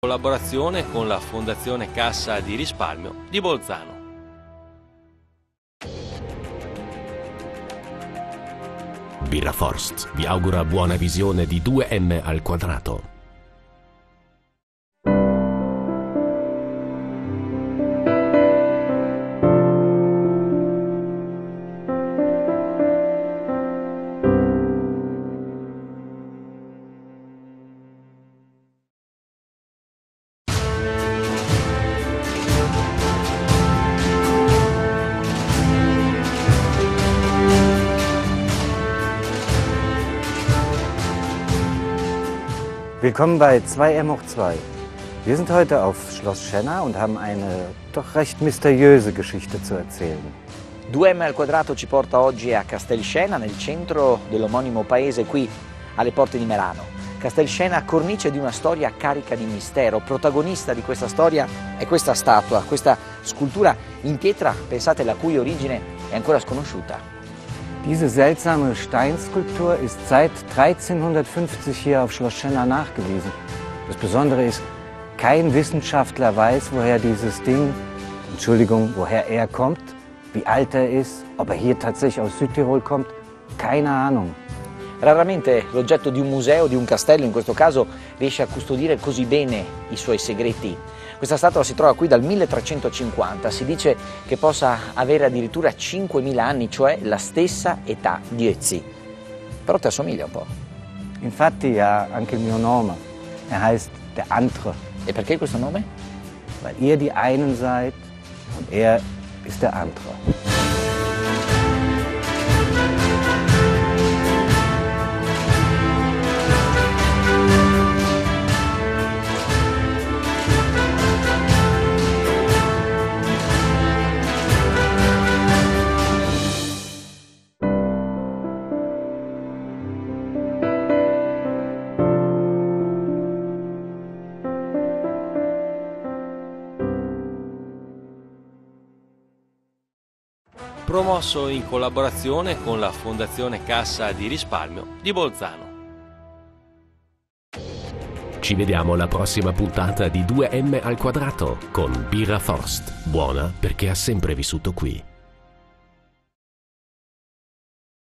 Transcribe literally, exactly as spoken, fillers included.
Collaborazione con la Fondazione Cassa di Risparmio di Bolzano. Birra Forst vi augura buona visione di due emme al quadrato. Willkommen bei zwei M hoch zwei. Wir sind heute auf Schloss Schenna und haben eine doch recht mysteriöse Geschichte zu erzählen. due emme al quadrato ci porta oggi a Castel Schenna, nel centro dell'omonimo paese, qui alle porte di Merano. Castel Schenna, cornice di una storia carica di mistero. Protagonista di questa storia è questa statua, questa scultura in pietra, pensate, la cui origine è ancora sconosciuta. Diese seltsame Steinskulptur ist seit dreizehnhundertfünfzig hier auf Schloss Schenna nachgewiesen. Das Besondere ist, kein Wissenschaftler weiß, woher dieses Ding, Entschuldigung, woher er kommt, wie alt er ist, ob er hier tatsächlich aus Südtirol kommt, keine Ahnung. Raramente l'oggetto di un museo, di un castello in questo caso, riesce a custodire così bene i suoi segreti. Questa statua si trova qui dal milletrecentocinquanta, si dice che possa avere addirittura cinquemila anni, cioè la stessa età di Ötzi. Però ti assomiglia un po'. Infatti ha anche il mio nome, er heißt der Andere. E perché questo nome? Weil ihr die einen seid und er ist der Andere. Promosso in collaborazione con la Fondazione Cassa di Risparmio di Bolzano. Ci vediamo alla prossima puntata di due emme al quadrato con Birra Forst, buona perché ha sempre vissuto qui.